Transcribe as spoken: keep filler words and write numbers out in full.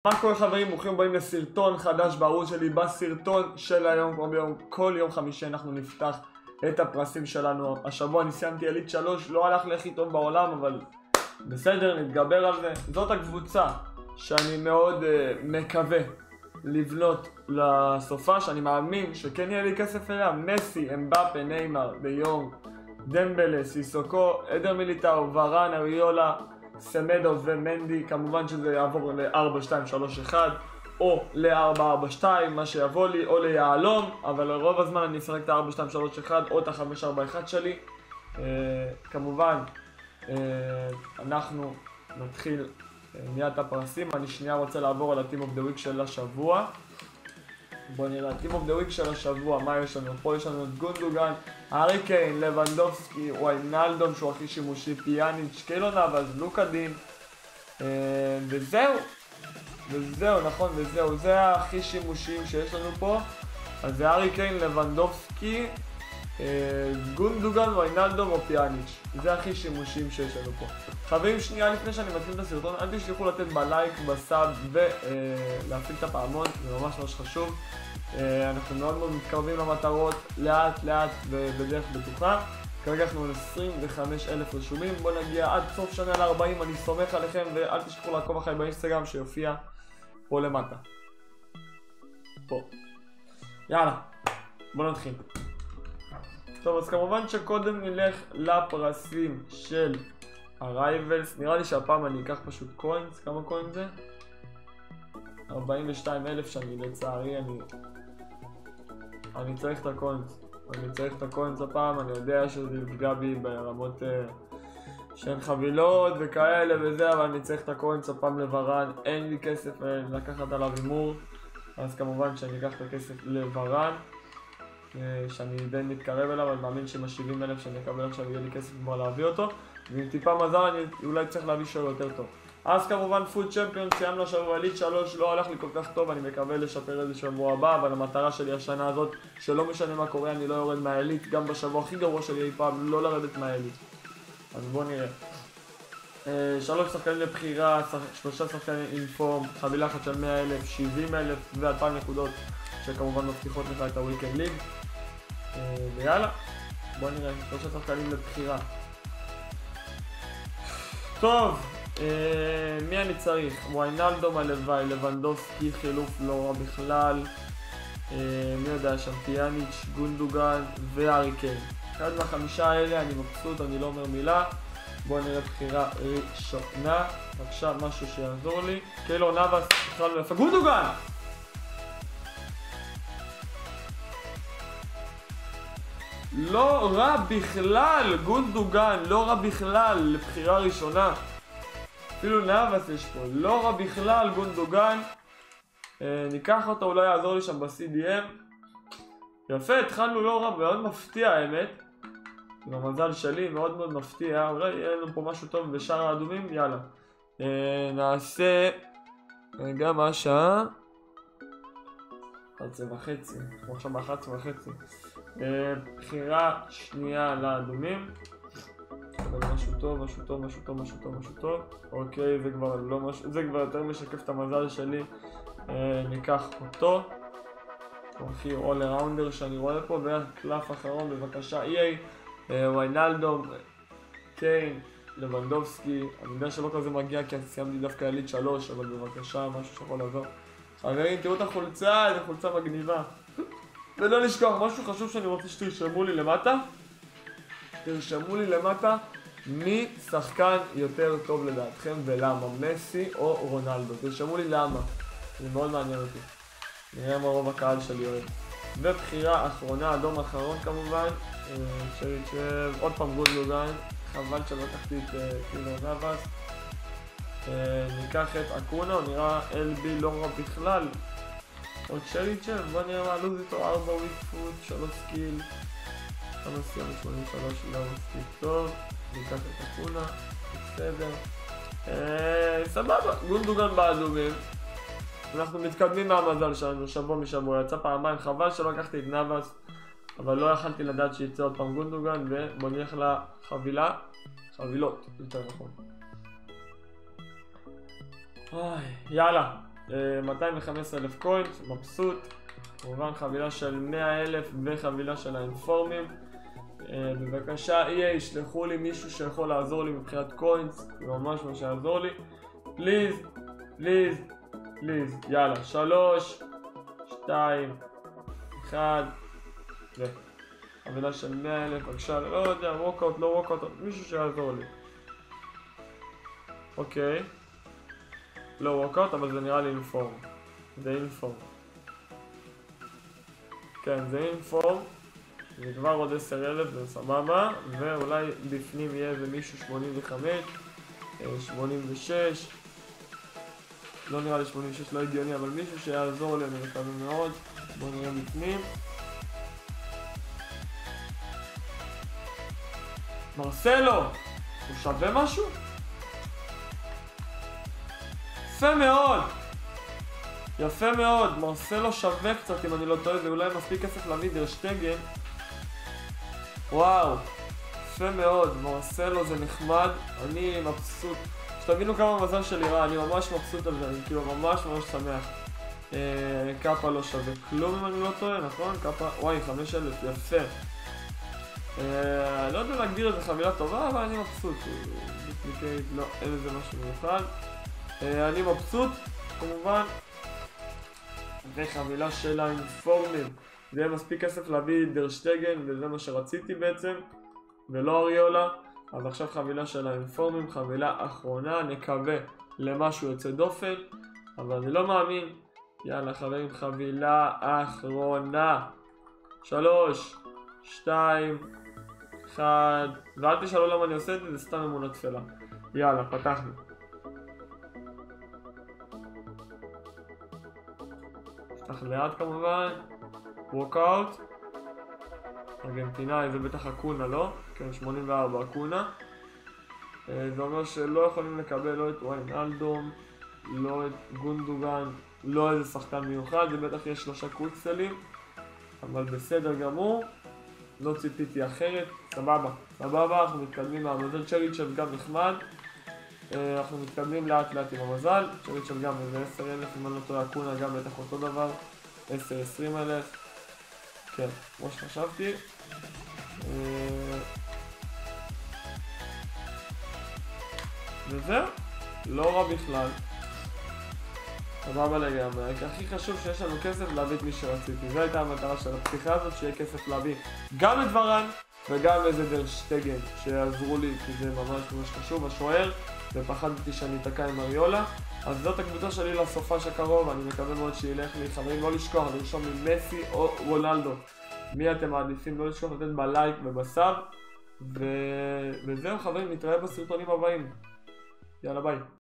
מה קורה חברים? ברוכים הבאים לסרטון חדש בערוץ שלי. בסרטון של היום, כמו ביום, כל יום חמישי אנחנו נפתח את הפרסים שלנו. השבוע אני סיימתי אליט שלוש, לא הלך לי הכי טוב בעולם, אבל בסדר, נתגבר על זה. זאת הקבוצה שאני מאוד uh, מקווה לבנות לסופה, שאני מאמין שכן יהיה לי כסף אליה. מסי, אמבפה, ניימר, דיונג, דמבלה, סיסוקו, עדר מיליטאו, ורן, אריולה, סמדו ומנדי. כמובן שזה יעבור ל-ארבע שתיים שלוש אחת או ל-ארבע ארבע שתיים, מה שיבוא לי, או ליעלום, אבל רוב הזמן אני אשחק את ה-ארבע שתיים שלוש אחת או את ה-חמש ארבע אחת שלי. uh, כמובן uh, אנחנו נתחיל uh, מיד את הפרסים. אני שנייה רוצה לעבור על ה-Team of the Week של השבוע. בואו נראה, Team of the Week של השבוע, מה יש לנו? פה יש לנו את גונדוגן, הארי קיין, לבנדובסקי, וויינלדום שהוא הכי שימושי, פיאניץ', קיילור נאבאז, לוקה דין, וזהו, וזהו, נכון, וזהו, זה הכי שימושיים שיש לנו פה. אז זה הארי קיין, לבנדובסקי, גונדוגן, וויינלדום או פיאניץ', זה הכי שימושיים שיש לנו פה. חברים, שנייה לפני שאני מתחיל את הסרטון, אל תשכחו לתת בלייק, בסאב ולהפעיל את הפעמון, זה ממש ממש חשוב. אנחנו מאוד מאוד מתקרבים למטרות, לאט לאט ובדרך בטוחה. כרגע אנחנו על עשרים וחמישה אלף רשומים, בואו נגיע עד סוף שנה ל-ארבעים, אני סומך עליכם, ואל תשכחו לעקוב אחרי באינסטגרם שיופיע פה למטה. פה. יאללה, בואו נתחיל. טוב, אז כמובן שקודם נלך לפרסים של הרייבלס. נראה לי שהפעם אני אקח פשוט קוינס. כמה קוינס זה? ארבעים ושתיים אלף, שאני לצערי אני אני צריך את הקוינס. אני צריך את הקוינס הפעם. אני יודע שזה יפגע בי ברמות uh, שאין חבילות וכאלה וזה, אבל אני צריך את הקוינס הפעם לברן. אין לי כסף לקחת עליו הימור, אז כמובן שאני אקח את הכסף לברן, שאני די מתקרב אליו, אבל מאמין שעם ה-שבעים אלף שאני אקבל עכשיו יהיה לי כסף כבר להביא אותו, ועם טיפה מזל אני אולי צריך להביא שואל יותר טוב. אז כמובן פוד צ'מפיון, סיימנו השבוע אליט שלוש, לא הלך לי כל כך טוב, אני מקווה לשפר את זה שבוע הבא, אבל המטרה שלי השנה הזאת, שלא משנה מה קורה, אני לא יורד מהאליט, גם בשבוע הכי גרוע שלי אי פעם, לא לרדת מהאליט. אז בואו נראה. שלוש שחקנים לבחירה, שלושה שחקנים אינפורם, חבילה אחת של מאה אלף, שבעים אלף ו-אלפיים נקודות, שכמובן מבטיחות לך את הוויקנד ליג. ויאללה, בואו נראה, שלושה שחקנים לבחירה. טוב, אה, מי אני צריך? וויינלדום הלוואי, לבנדובסקי חילוף לא רע בכלל, אה, מי יודע שם, פיאניץ', גונדוגן והארי קיין. אחד מהחמישה האלה אני מבסוט, אני לא אומר מילה. בואו נראה בחירה ראשונה, בבקשה משהו שיעזור לי. קיילור נאבאז, התחלנו יפה, גונדוגן! לא רע בכלל, גונדוגן, לא רע בכלל לבחירה ראשונה. אפילו נאבס יש פה, לא רע בכלל גונדוגן. אה, ניקח אותו, אולי יעזור לי שם ב-סי די אם. יפה, התחלנו לא רע, מאוד מפתיע האמת. במזל שלי, מאוד מאוד מפתיע. אולי יהיה לנו פה משהו טוב בשאר האדומים, יאללה. אה, נעשה רגע מה השעה? אחת עשרה וחצי, אנחנו עכשיו ב-אחת עשרה וחצי. בחירה שנייה לאדומים. אבל משהו טוב, משהו טוב, משהו טוב, משהו טוב, משהו טוב. אוקיי, זה כבר לא משהו, זה כבר יותר משקף את המזל שלי. ניקח אותו. הכי all arounder שאני רואה פה, והקלף האחרון בבקשה אי איי, וויינלדום, קיין, לבנדובסקי. אני יודע שלא כזה מגיע כי סיימתי דווקא אליט שלוש, אבל בבקשה משהו שיכול לעזור. חברים, תראו את החולצה, זו חולצה מגניבה. ולא לשכוח, משהו חשוב שאני רוצה שתרשמו לי למטה. תרשמו לי למטה מי שחקן יותר טוב לדעתכם ולמה, מסי או רונלדו. תרשמו לי למה, זה מאוד מעניין אותי. נראה מה רוב הקהל שלי אוהב. ובחירה אחרונה, אדום אחרון כמובן, צ'ריצ'ב, עוד פעם גונדוגן, חבל שלא לקחתי את קיילור נאבאז. ניקח את אקונה, הוא נראה אל בי לא רע בכלל. עוד צ'ריצ'ב, בוא נראה מה לוז איתו, ארבע וויקפוט, שלוש סקיל, כמה סיימנו שמונים ושלוש, לא מספיק טוב. ניקח את אקונה, בסדר. סבבה, גונדוגן באדומים. אנחנו מתקדמים מהמזל שלנו, שבוע משבוע, יצא פעמיים, חבל שלא לקחתי את נאבאז, אבל לא יכלתי לדעת שיצא עוד פעם גונדוגן, ובוא נלך לחבילה, חבילות, יותר נכון. אוי, יאללה, מאתיים וחמש עשרה אלף קוינס, מבסוט. כמובן חבילה של מאה אלף וחבילה של האינפורמים. בבקשה אי איי, ישלחו לי מישהו שיכול לעזור לי מבחינת קוינס, זה ממש מה שיעזור לי. פליז, פליז, פליז, יאללה, שלוש, שתיים, אחד, ו... חבילה של מאה אלף, בבקשה, לא יודע, ווקאוט, לא ווקאוט, מישהו שיעזור לי. אוקיי. לא ווקאוט, אבל זה נראה לי אינפורם. זה אינפורם. כן, זה אינפורם. זה כבר עוד עשרה אלף, זה סבבה. ואולי בפנים יהיה איזה מישהו שמונים וחמש, שמונים ושש. לא נראה לי שמונים ושש, לא הגיוני, אבל מישהו שיעזור לי, אני מקווה מאוד. בואו נראה בפנים. מרסלו! הוא שווה משהו? יפה מאוד! יפה מאוד, מרסלו שווה קצת אם אני לא טועה, זה אולי מספיק כסף להביא דר שטגן. וואו, יפה מאוד, מרסלו זה נחמד, אני מבסוט. שתבינו כמה מזל שלי רע, אני ממש מבסוט על זה, אני כאילו ממש ממש שמח. אה, קאפה לא שווה כלום אם אני לא טועה, נכון? קאפה, וואי, חמש אלף, יפה. אה, לא יודע להגדיר את זה חבילה טובה, אבל אני מבסוט. לא, אין לזה משהו מיוחד. אה, אני מבסוט, כמובן. וחבילה של האינפורמים. זה יהיה מספיק כסף להביא דר שטגן, וזה מה שרציתי בעצם, ולא אריולה. אז עכשיו חבילה של האינפורמים, חבילה אחרונה, נקווה למשהו יוצא דופן, אבל אני לא מאמין. יאללה חברים, חבילה אחרונה. שלוש, שתיים, אחד, ואל תשאלו למה אני עושה את זה, זה סתם אמונה תפלה. יאללה, פתחנו. נפתח לאט כמובן. ווקאוט. ארגנטינאי, זה בטח אקונה, לא? כן, שמונים וארבע אקונה. זה אומר שלא יכולים לקבל לא את וויינאלדום, לא את גונדוגן, לא איזה שחקן מיוחד, זה בטח יש שלושה קוויקסלים, אבל בסדר גמור, לא ציפיתי אחרת, סבבה, סבבה, אנחנו מתקדמים מהמזל. צ'ריצ'ב גם נחמד, אנחנו מתקדמים לאט לאט עם המזל. צ'ריצ'ב גם איזה עשר אלף, אם אני לא טועה, אקונה גם בטח אותו דבר, עשר עשרים אלף, כן, כמו שחשבתי. וזהו, לא רע בכלל. סבבה לגמרי, הכי חשוב שיש לנו כסף להביא את מי שרציתי. זו הייתה המטרה של הפתיחה הזאת, שיהיה כסף להביא גם את ורן וגם איזה דר שטגן שיעזרו לי, כי זה ממש ממש חשוב, השוער, ופחדתי שאני אתקע עם אריולה. אז זאת הקבוצה שלי לסופש הקרוב, אני מקווה מאוד שילך לי. חברים, לא לשכוח לרשום לי מסי או רונלדו, מי אתם מעדיפים, לא לשכוח לתת בלייק ובסאב, ו... וזהו חברים, נתראה בסרטונים הבאים. יאללה ביי.